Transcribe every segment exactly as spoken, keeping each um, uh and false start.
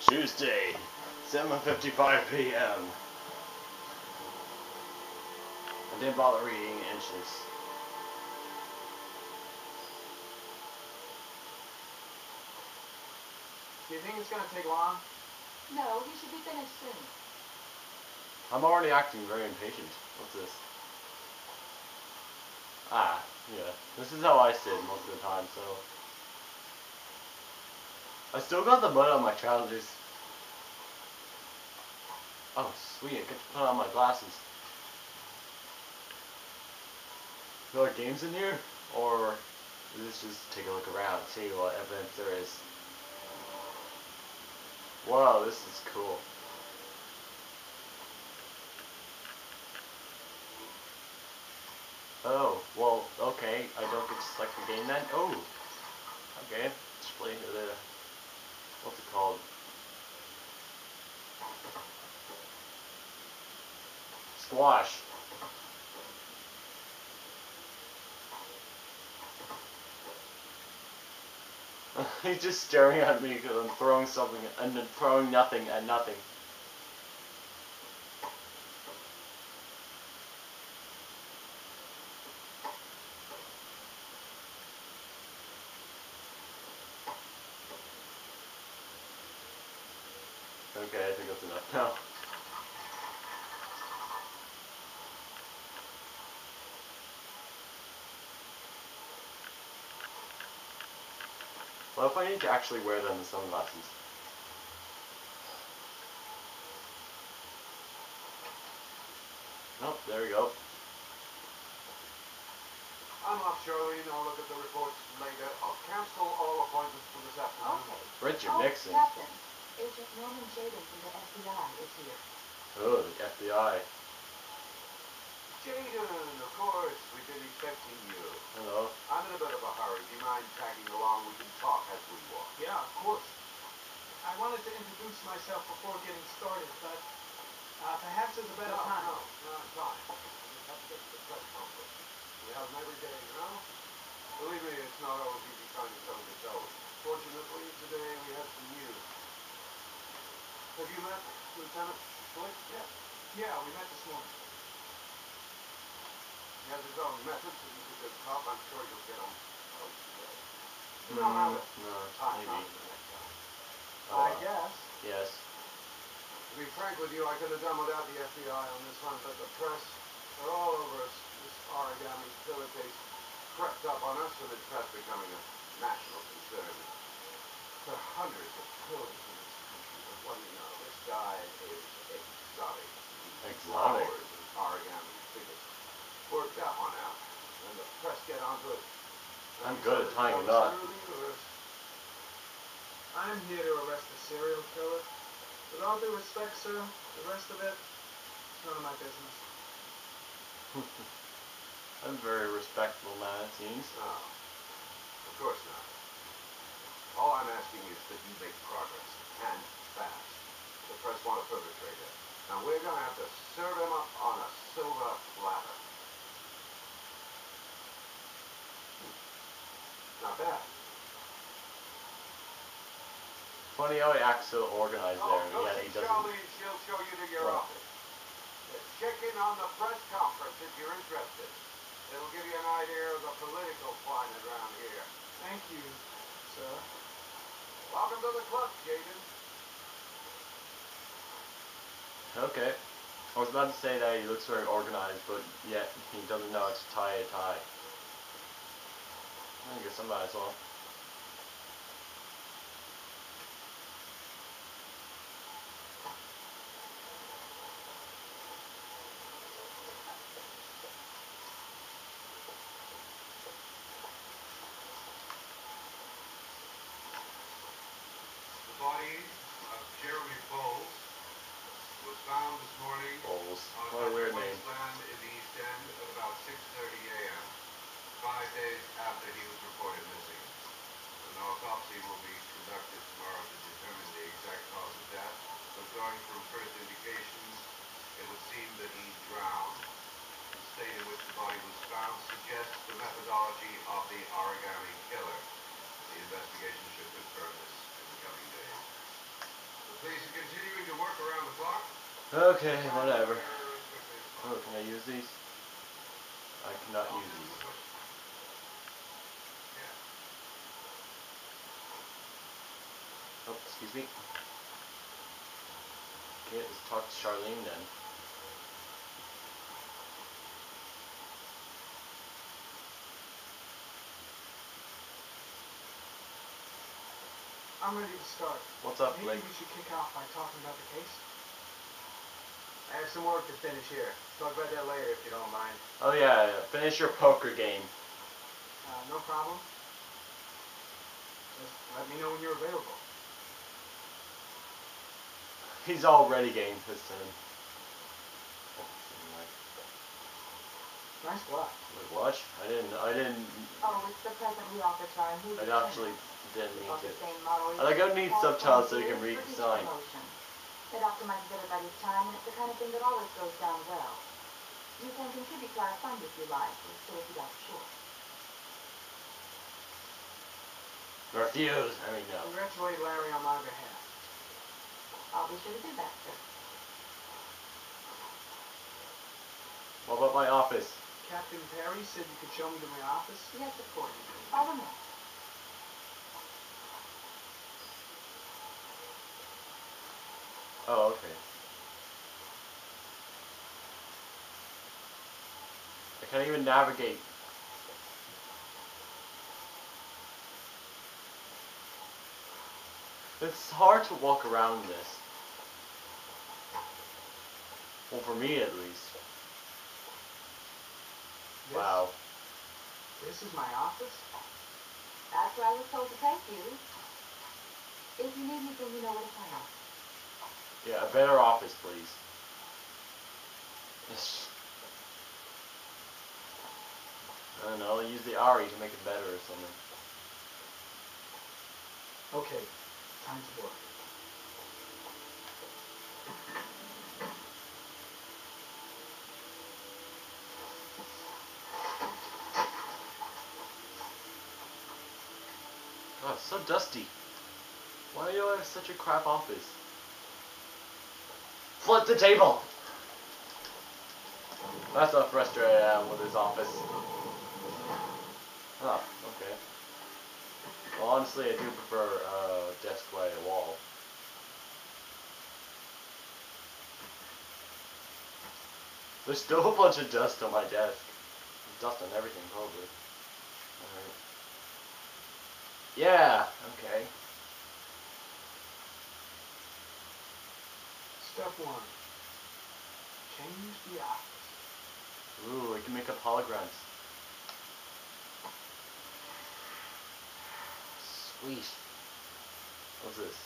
Tuesday, seven fifty-five p m I didn't bother reading inches. Do you think it's going to take long? No, he should be finished soon. I'm already acting very impatient. What's this? Ah, yeah. This is how I sit most of the time, so... I still got the mud on my trousers. Oh, sweet, I get to put on my glasses. Are there games in here? Or is this just take a look around, see what evidence there is? Wow, this is cool. Oh, well, okay, I don't get to select the game then? Oh, okay, display the, what's it called? Squash. He's just staring at me because I'm throwing something and then throwing nothing at nothing. Okay, I think that's enough now. What if I need to actually wear them as sunglasses? Oh, there we go. I'm off, Charlene. I'll look at the reports later. I'll cancel all appointments for this afternoon. Okay. Richard oh, Nixon. Captain, Agent Norman Jayden from the F B I is here. Oh, the F B I. Jayden, of course. We've been expecting you. Hello. I'm in a bit of a hurry. Do you mind tagging along? We can talk as we walk. Yeah, of course. I wanted to introduce myself before getting started, but uh, perhaps there's a better no, time. No, no, it's fine. We just have to get to the press conference. We have them every day, you know? Believe me, it's not always easy finding someone to tell. Fortunately, today we have some news. Have you met Lieutenant Flick yet? Yeah, we met this morning. He has his own methods, and he's a good cop. I'm sure you'll get him out today. You Mm, know how to no, tie maybe. knots in that guy. Oh, I uh, guess. Yes. To be frank with you, I could have done without the F B I on this one, but the press, they're all over us. This origami killer case crept up on us, and it's fast becoming a national concern. There are hundreds of killers in this country, but what do you know? This guy is exotic. He Exotic? flowers and origami figures. Work that one out, and the press get onto it. I'm good at tying a knot. I'm here to arrest a serial killer. With all due respect, sir, the rest of it, it's none of my business. I'm a very respectable man, it seems. No, of course not. All I'm asking is that you make progress, and fast. The press want a perpetrator. Now we're going to have to serve him up on a silver platter. Not bad. Funny how he acts so organized Oh, there, and go yet see he doesn't. Charlene. She'll show you to your What? office. Uh, Check in on the press conference if you're interested. It'll give you an idea of the political climate around here. Thank you, sir. Welcome to the club, Jayden. Okay. I was about to say that he looks very organized, but yet he doesn't know how to tie a tie. I guess I might as well. The body of Jeremy Bowles was found this morning Bowles. on a What a weird country name. wasteland in the East End at about six thirty a m, five days after he was reported missing. An autopsy will be conducted tomorrow to determine the exact cause of death, but going from first indications, it would seem that he drowned. The state in which the body was found suggests the methodology of the origami killer. The investigation should confirm this in the coming days. The Stacy continuing to work around the clock. Okay, whatever. Oh, can I use these? I cannot use these. Oh, excuse me. Okay, let's talk to Charlene then. I'm ready to start. What's up, Maybe Blake? we should kick off by talking about the case. I have some work to finish here. Talk about that later if you don't mind. Oh yeah, finish your poker game. Uh, no problem. Just let me know when you're available. He's already getting pissed in. Nice watch. Wait, what? I didn't. I didn't. Oh, it's the present we offer to our new I actually didn't mean About to. the same model I like. I need subtitles so you can read the sign. It optimizes everybody's time, and it's the kind of thing that always goes down well. You can contribute to our fund if you like, so if you are short. Refuse. I mean no. Congratulate Larry on my behalf. I'll be sure to do that, sir. What about my office? Captain Perry said you could show me to my office. Yes, of course. Follow me. Oh, okay. I can't even navigate. It's hard to walk around this. Well, for me at least. This, Wow. This is my office? That's where I was told to take you. If you need anything, you know where to find us. Yeah, a better office, please. I don't know, use the Ari to make it better or something. Okay, time to work. God, it's so dusty. Why do I have such a crap office? Flip the table! That's how frustrated I am with this office. Oh, okay. Well, honestly, I do prefer uh, desk by a wall. There's still a bunch of dust on my desk. Dust on everything, probably. Alright. Yeah, okay. Step one. Change the office. Ooh, I can make up holograms. Sweet. What's this?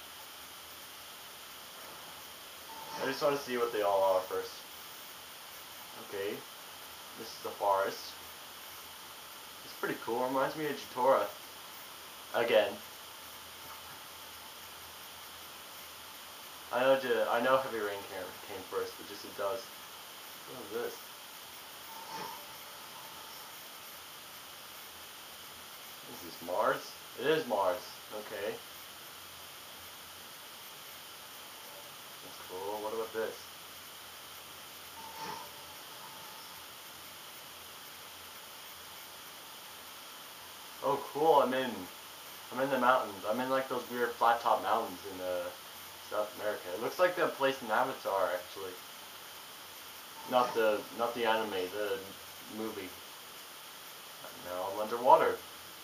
I just want to see what they all are first. Okay. This is the forest. It's pretty cool. Reminds me of Jatora. Again. I know J I know Heavy Rain came, came first, but just it does. What is this? Is this Mars? It is Mars. Okay. That's cool. What about this? Oh, cool. I'm in. I'm in the mountains. I'm in like those weird flat top mountains in uh, South America. It looks like the place in Avatar, actually. Not the not the anime, the movie. Now I'm underwater.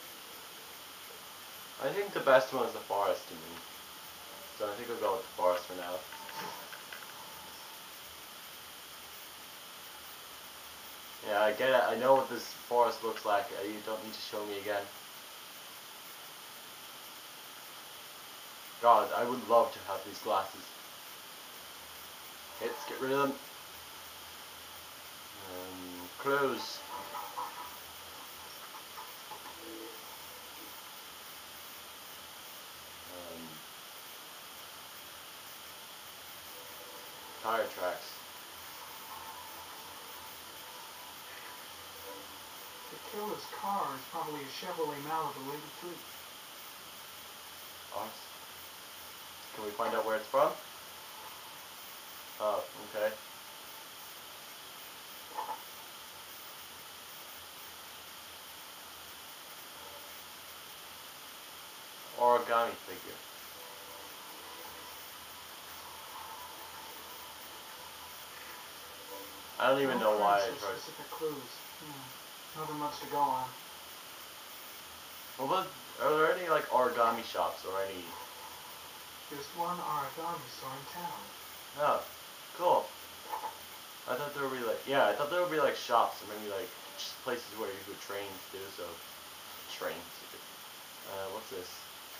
I think the best one is the forest to me. So I think I'll go with the forest for now. Yeah, I get it. I know what this forest looks like. Uh, You don't need to show me again. God, I would love to have these glasses. Okay, let's get rid of them. Um, close. Um, tire tracks. The killer's car is probably a Chevrolet Malibu eighty-three. Ours. Can we find out where it's from? Oh, okay. Origami figure. I don't even know why I No tried. specific clues. Hmm. Nothing much to go on. Well, what, are there any like origami shops or any? There's one origami store in town. Oh, cool. I thought there would be like, yeah, I thought there would be like shops or maybe like just places where you could train to do so. Train. Uh, what's this?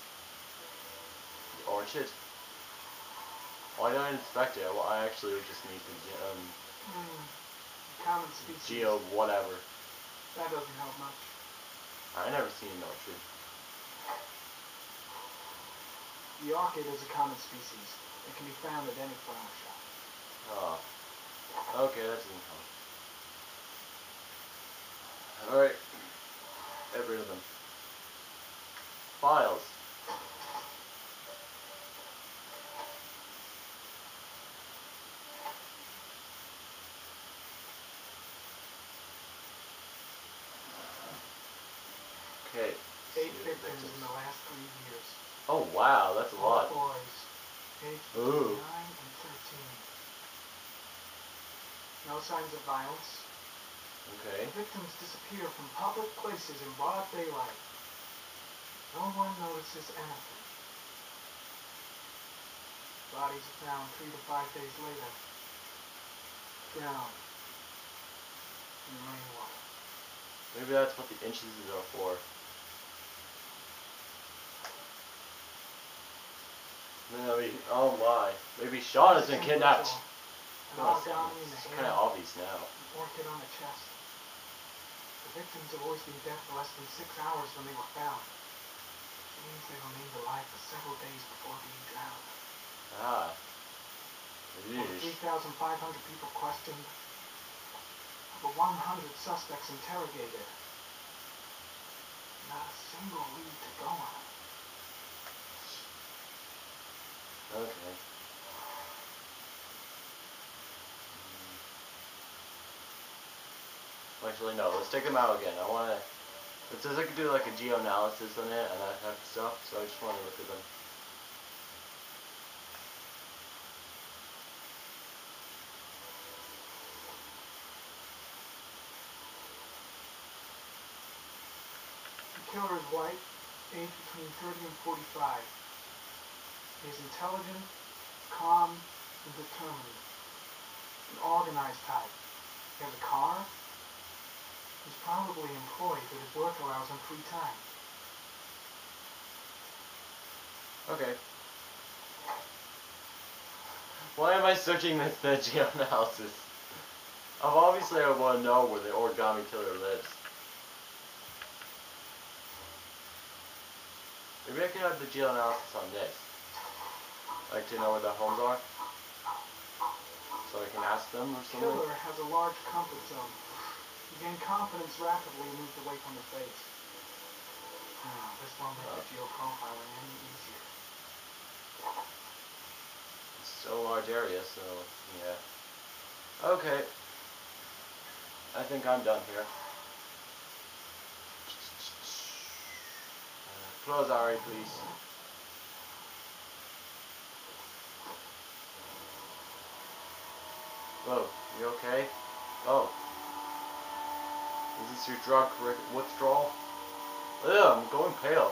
Orange shit. Why did I inspect it? Well, I actually just need to um. Hmm. Common species. Geo whatever. That doesn't help much. I never seen an orchid. The orchid is a common species. It can be found at any flower shop. Oh. Okay, that doesn't help. Alright. Get rid of them. Files. Okay. Eight victims in the last three years. Oh wow, that's a All lot. boys, aged Ooh. between nine and thirteen. No signs of violence. Okay. Victims disappear from public places in broad daylight. No one notices anything. Bodies are found three to five days later. Drowned in rainwater. Maybe that's what the inches are for. Maybe, oh my. Maybe Sean has been kidnapped. An origami in the It's hair. kind of obvious now. An orchid on the chest. The victims have always been dead for less than six hours when they were found. Which means they remained alive for several days before being drowned. Ah. Over three thousand five hundred people questioned. Over one hundred suspects interrogated. Not a single lead to go on. Okay. Actually, no. Let's take them out again. I want to. It says I could do like a geo-analysis on it and that type of stuff, so I just want to look at them. The killer is white, aged between thirty and forty-five. He is intelligent, calm, and determined. An organized type. He has a car. He's probably employed, but his work allows him free time. Okay. Why am I searching this the geo-analysis? Obviously, I want to know where the origami killer lives. Maybe I can have the geo-analysis on this. Like to know where the homes are? So I can ask them or The something? killer has a large comfort zone. He gained confidence rapidly and moved away from the face. Now, this won't make the geo-profiling any easier. It's still a large area, so yeah. Okay. I think I'm done here. Uh, close Ari, please. Whoa, you okay? Oh. Is this your drug withdrawal? Ew, I'm going pale.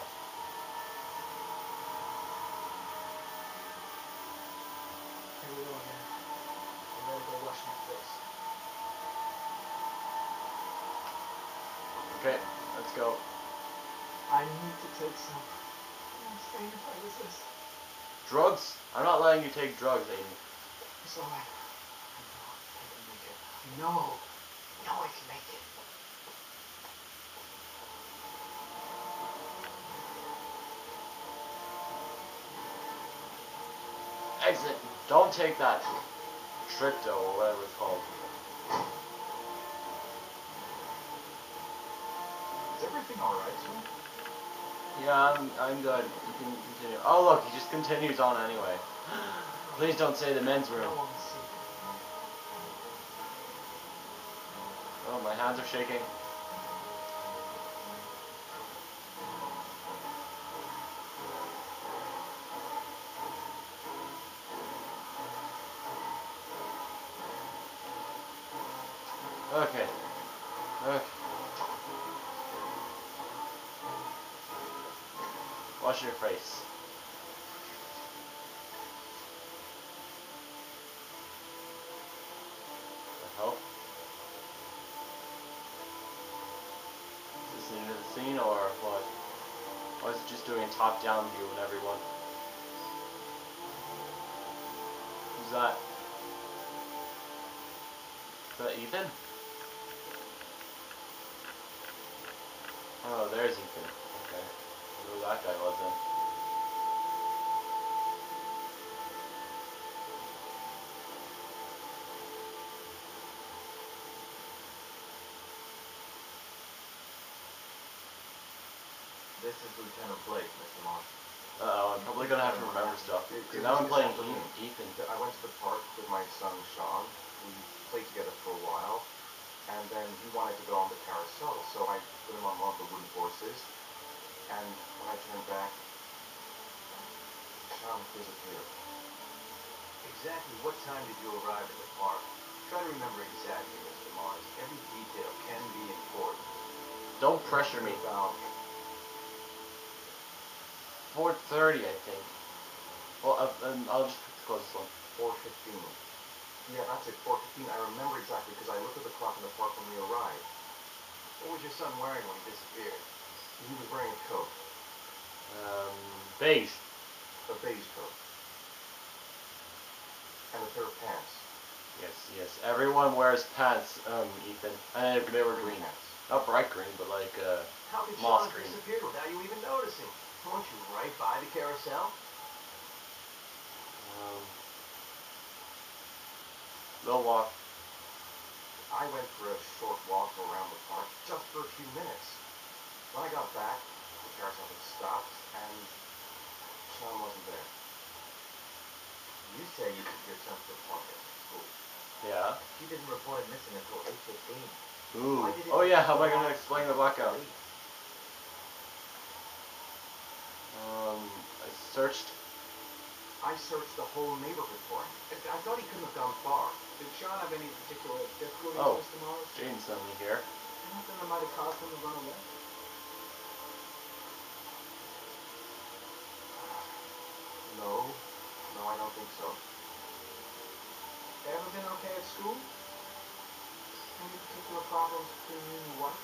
Here we go again. I gotta go wash my face. Okay, let's go. I need to take some. I'm staying if I resist. Drugs? I'm not letting you take drugs, Aiden. It's alright. I know I can make it. I know. I know I can make it. Exit. Don't take that Tripto or whatever it's called. Is everything alright, sir? Yeah, I'm, I'm good. You can continue. Oh, look, he just continues on anyway. Please don't say the men's room. No one will see. Oh, my hands are shaking. Okay. Okay. Wash your face. The hell? Is this the end of the scene or what? Or is it just doing a top-down view of everyone? Who's that? Is that Ethan? Oh, there's Ethan. Okay. I wonder who that guy was then. This is Lieutenant Blake, Mister Moss. Uh-oh, I'm probably gonna have to remember stuff. Because now I'm playing Ethan. I went to the park with my son Sean. We played together for a while, and then he wanted to go on the carousel, so I put him on one of the wooden horses. And when I turned back, Sean disappeared. Exactly what time did you arrive at the park? Try to remember exactly, Mister Mars. Every detail can be important. Don't pressure me. About four thirty, I think. Well, uh, um, I'll just pick the closest one. four fifteen. Yeah, that's it, four fifteen. I remember exactly because I looked at the clock in the park when we arrived. What was your son wearing when he disappeared? He was wearing a coat. Um, beige. A beige coat. And a pair of pants. Yes, yes. Everyone wears pants, um, Ethan. And they were green. Pants. Not bright green, but like, uh, How did moss Sean green. disappear without you even noticing? Weren't you right by the carousel? Um, they'll walk. I went for a short walk around the park, just for a few minutes. When I got back, the carousel had stopped, and Sean wasn't there. You say you took your son to the park after school. Yeah. He didn't report him missing until eight fifteen. Ooh. Oh yeah, how am I gonna explain the blackout? Um, I searched. I searched the whole neighborhood for him. I, I thought he couldn't have gone far. Did Sean have any particular difficulties, Oh. Mister Morris? Jaden sent me here. Anything that might have caused him to run away? No. No, I don't think so. Ever been okay at school? Any particular problems between you and your wife?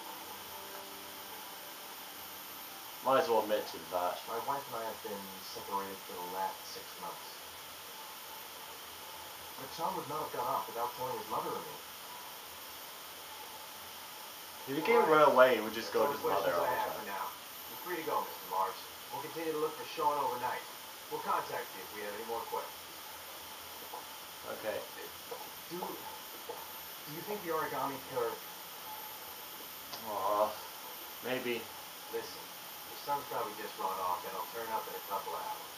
Might as well admit to that. My wife and I have been separated for the last six months. But Sean would not have gone off without telling his mother and me. If he can't run away, he would just go to That's his all the mother all questions I the have for time. now. You're free to go, Mister Mars. We'll continue to look for Sean overnight. We'll contact you if we have any more questions. Okay. Do, do you think the origami killer... Aw. Maybe. Listen, your son's probably just run off and he'll turn up in a couple of hours.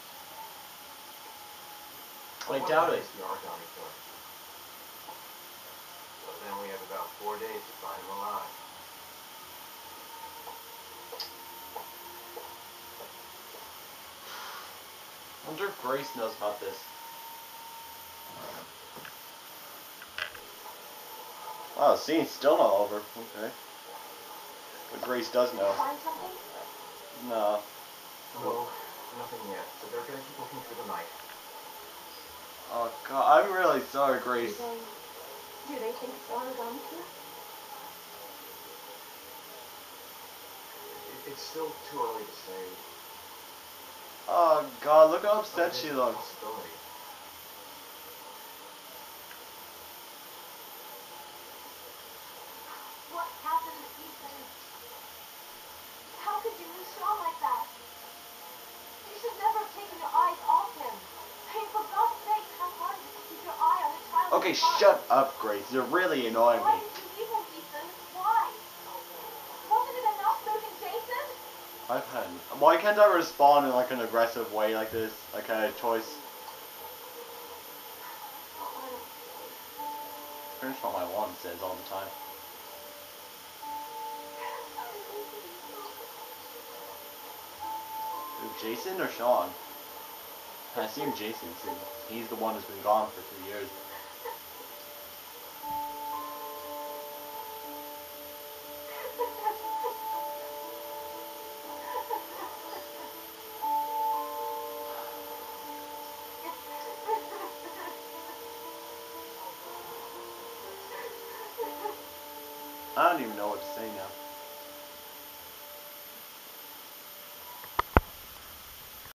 I But doubt what it. is the origami killer? Well, then we have about four days to find him alive. I wonder if Grace knows about this. Oh, the scene's still not over. Okay. But Grace does Did know. you find something? No. No, nothing yet. So they're going to keep looking through the night. Oh god, I'm really sorry, Do Grace. they, do they think it's origami killer? It, it's still too early to say. Oh god, look how But upset it she is a looks. possibility. What happened, Ethan? How could you lose Sean like that? You should never have taken your eyes off him. I mean, for God's sake, how hard is it to keep your eye on a child? Okay, shut up, Grace. You're really annoying Why me. did you leave him, Ethan? Why? Wasn't it enough losing Jason? I can. Why can't I respond in like an aggressive way like this? Like I had a choice. Finish what my mom says all the time. Jason or Sean? I assume Jason, since he's the one who's been gone for three years. I don't even know what to say now.